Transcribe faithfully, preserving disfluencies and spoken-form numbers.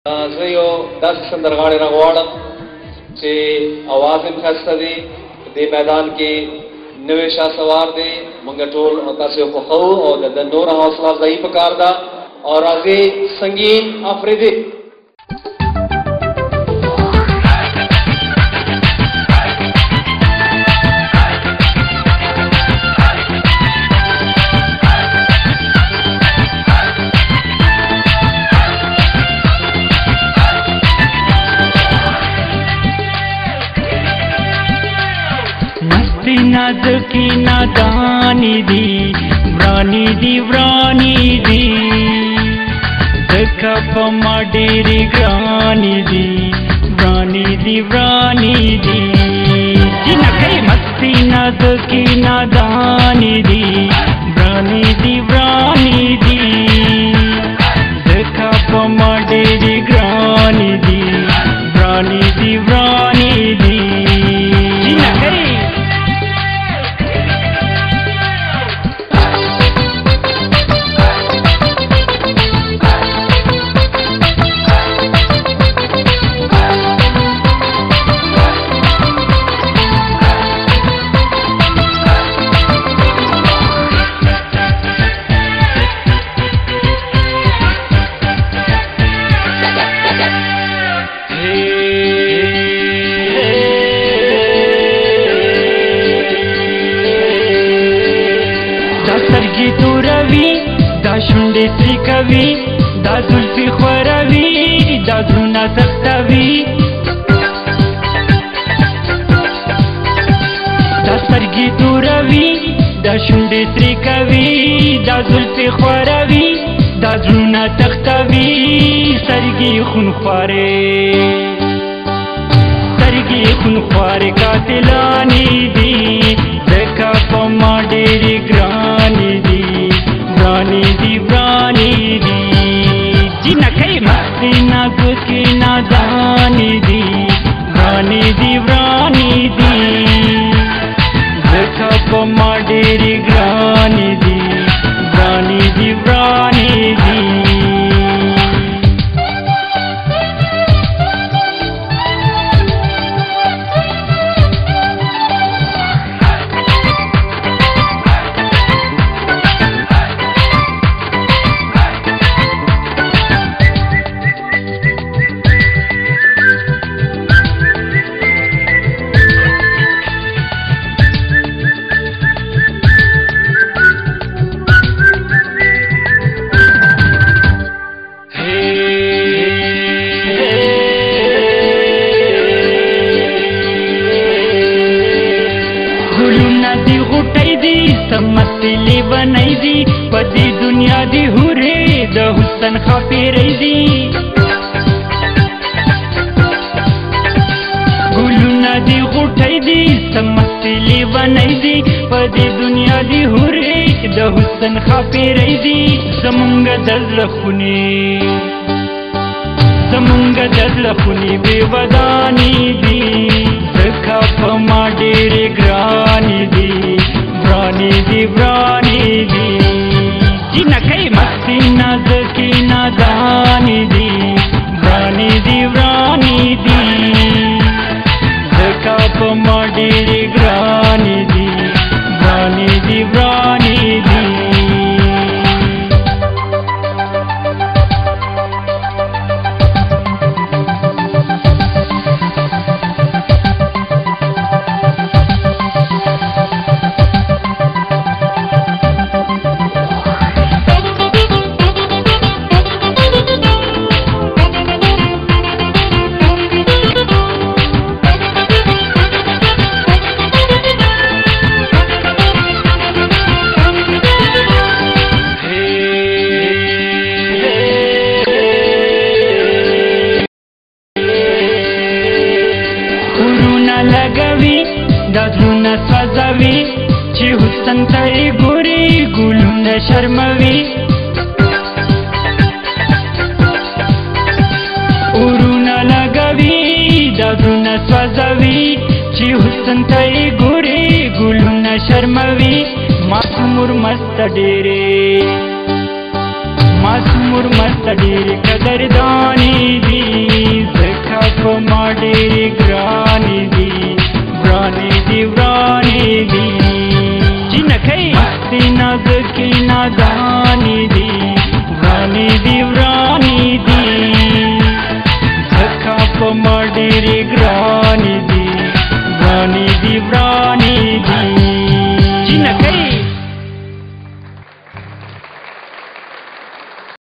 زه یو داسې سندرغاړی راغواړم چې اواز یې ښایسته دی، په دې میدان کې نوی شهسوار دی، موږ ټول تاسو یې خوښوو او د ده نوره حوصله افزایي پکار ده او راځي سنګین افریدي. नाज़की नादानी दी व्रानी दी व्रानी दी दका पमा डेरी ग्रानी दी व्रानी दी व्रानी दी जिना कई मस्ती नाज़की नादानी दी व्रानी दी व्रानी दी दका पमा डेरी ग्रानी दी व्रानी दी व्रानी दी जिना कई सरगी तू रवि दा शुंडे श्री कवि दा जुल्फी ख्वरवि दा धुना सख्तवि दा सरगी तू रवि दा शुंडे श्री कवि दा जुल्फी ख्वरवि दा धुना सख्तवि सरगी खुनख्वारे सरगी खुनख्वारे कातिलानी दी देखा पमा डेरी ग्रानी दी व्रानी दी व्रानी दी जिना कई मस्ती नाज़की नादानी दी व्रानी दी व्रानी दी देखा पमा डेरी ग्रानी दी व्रानी दी व्रानी दी समतली बनाई दी पदी दुनिया दी हुरे द हुसन खापेरी दी गुलुना दी उठाई दी समतली बनाई दी पदी दुनिया दी हुरे द हुसन खापेरी दी जमुंग दज़लखुनी जमुंग दज़लखुनी बेवदानी दी दखा पमा डेरे ग्रानी दी व्रानी दी व्रानी दी जिना कई मस्ती नाज़की नादानी दी व्रानी दी व्रानी दी देखा पमा डेरी ग्रानी दी व्रानी दी व्रानी दी लगवी दादुना सजावी ची हुसन तई गोरी गुलुन शर्मवी उरुना लगवी दादुना सजावी ची हुसन तई गोरी गुलुन शर्मवी मासूमुर मस्त डेरे मासूमर मस्त ډېرې قدردانې دي ځکه په ما ډېرې ګرانې دي ورانې دي ورانې دي جنکۍ مستې نازکې نادانې